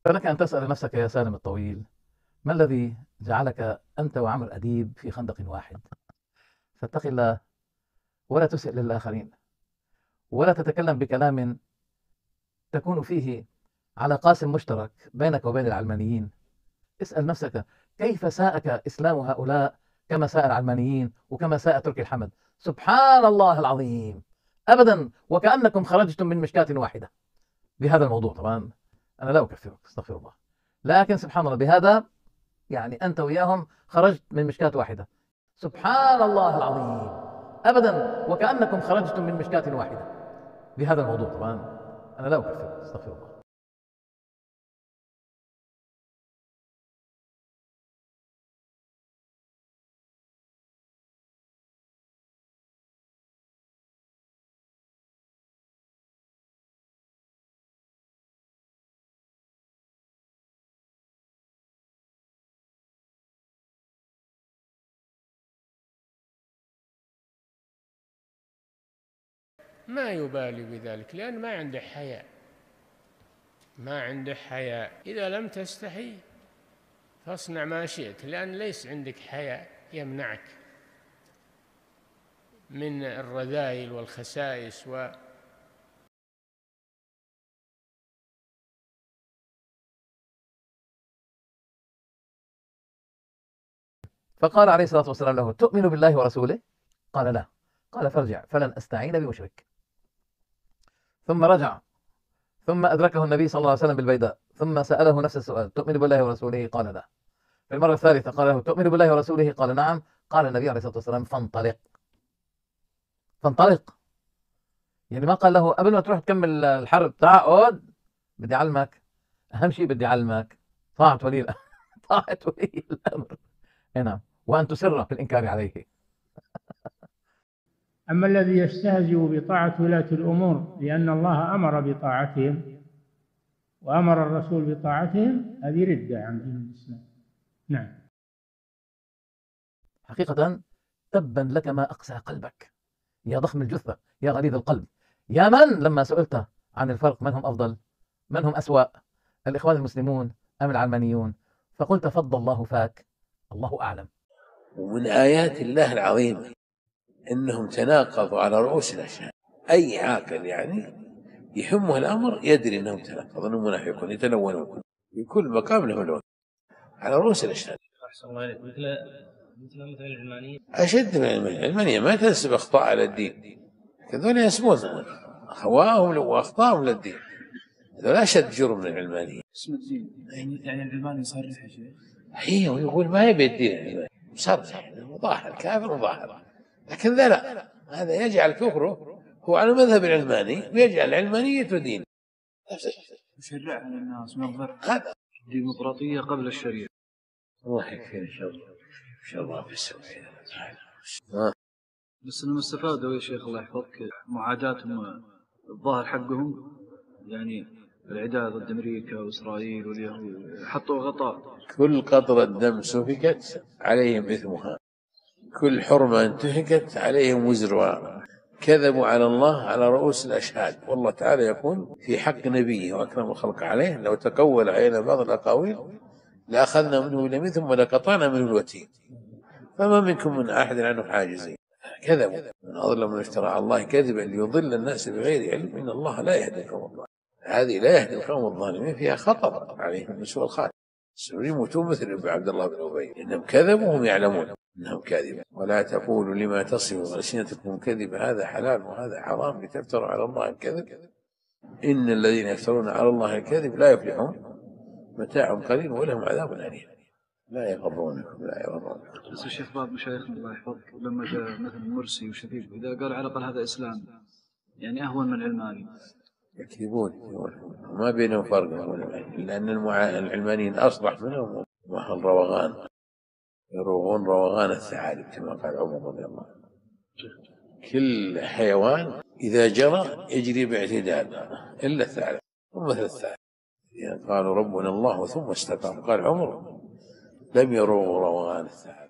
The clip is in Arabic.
فلك أن تسأل نفسك يا سالم الطويل، ما الذي جعلك أنت وعمرو أديب في خندق واحد؟ فاتق الله ولا تسئ للآخرين، ولا تتكلم بكلام تكون فيه على قاسم مشترك بينك وبين العلمانيين. اسأل نفسك كيف ساءك إسلام هؤلاء كما ساء العلمانيين وكما ساء تركي الحمد. سبحان الله العظيم، أبدا وكأنكم خرجتم من مشكاة واحدة بهذا الموضوع. طبعا أنا لا أكفرك، استغفر الله، لكن سبحان الله بهذا يعني أنت وياهم خرجت من مشكاة واحدة. سبحان الله العظيم، أبدا وكأنكم خرجتم من مشكاة واحدة بهذا الموضوع. طبعا أنا لا أكفرك، استغفر الله. ما يبالي بذلك، لأن ما عنده حياء، ما عنده حياء. إذا لم تستحي فاصنع ما شئت، لأن ليس عندك حياء يمنعك من الرذائل والخسائس فقال عليه الصلاة والسلام له: تؤمن بالله ورسوله؟ قال: لا. قال: فارجع فلن أستعين بمشرك. ثم رجع، ثم أدركه النبي صلى الله عليه وسلم بالبيداء، ثم سأله نفس السؤال: تؤمن بالله ورسوله؟ قال: لا. في المرة الثالثة قال له: تؤمن بالله ورسوله؟ قال: نعم. قال النبي عليه الصلاة والسلام: فانطلق. فانطلق يعني ما قال له قبل ما تروح تكمل الحرب تعال، بدي أعلمك أهم شيء، بدي أعلمك طاعة ولي الأمر. طاعة ولي الأمر، نعم، وأن تسر في الإنكار عليه. أما الذي يستهزئ بطاعة ولاة الأمور لأن الله أمر بطاعتهم وأمر الرسول بطاعتهم، هذه ردة عن دين الإسلام. نعم. حقيقة تبا لك ما أقسى قلبك، يا ضخم الجثة، يا غليظ القلب، يا من لما سئلت عن الفرق من هم أفضل، من هم أسوأ، الإخوان المسلمون أم العلمانيون، فقلت فض الله فاك، الله أعلم. ومن آيات الله العظيمة إنهم تناقضوا على رؤوس الأشهاد. أي عاقل يعني يهمه الأمر يدري أنهم تناقضوا، أنهم منافقون يتلونون في كل مقام له لون على رؤوس الأشهاد. أحسن الله عليك. مثل العلمانية، أشد من العلمانية ما تنسب أخطاء على الدين، هذول ينسبون هواهم وأخطاءهم للدين، هذول أشد جرم من العلمانية. اسم الدين يعني العلماني يصرح يا شيخ؟ هي ويقول ما يبي الدين، مصرح مظاهر كافر مظاهر، لكن لا هذا يجعل كفره هو على مذهب العلماني ويجعل العلمانية دين. يشرعها للناس من ضرب هذا ديمقراطية قبل الشريعة. الله يكفي إن شاء الله، إن شاء الله في السماء. بس انهم استفادوا يا شيخ الله يحفظك معاداتهم الظاهر حقهم، يعني العداء ضد امريكا واسرائيل واليهود، حطوا غطاء. كل قطرة دم سفكت عليهم إثمها، كل حرمة انتهكت عليهم وزرها، كذبوا على الله على رؤوس الأشهاد. والله تعالى يقول في حق نبيه وأكرم الخلق عليه: لو تقول علينا بعض الأقاويل لأخذنا منه باليمين ثم لقطعنا منه الوتين، فما منكم من أحد عنه حاجزين. كذبوا، من أظلم من افترى على الله كذبا ليضل الناس بغير علم، إن الله لا يهدي القوم الظالمين. هذه لا يهدي القوم الظالمين، فيها خطر عليهم من سوء الخاتمة. سيموتون مثل ابن عبد الله بن أبي، إنهم كذبوا وهم يعلمون إنهم كاذبون. ولا تقولوا لما تصف ألسنتكم الكذب هذا حلال وهذا حرام لتفتروا على الله الكذب، إن الذين يفترون على الله الكذب لا يفلحون، متاع قليل ولهم عذاب أليم. لا يغرونكم لا يغرونكم. بس الشيخ بعض مشايخنا الله يحفظك لما جاء مثلا مرسي وشفيق إذا قال على الأقل هذا إسلام يعني أهون من العلماني. يكذبون ما بينهم فرق، لأن العلمانيين أصلح منهم وهم روغان، يروغون روغان الثعالب كما قال عمر رضي الله عنه. كل حيوان إذا جرى يجري باعتدال إلا الثعلب، ومثل الثعلب يعني قالوا ربنا الله ثم استقام، قال عمر لم يروغوا روغان الثعالب.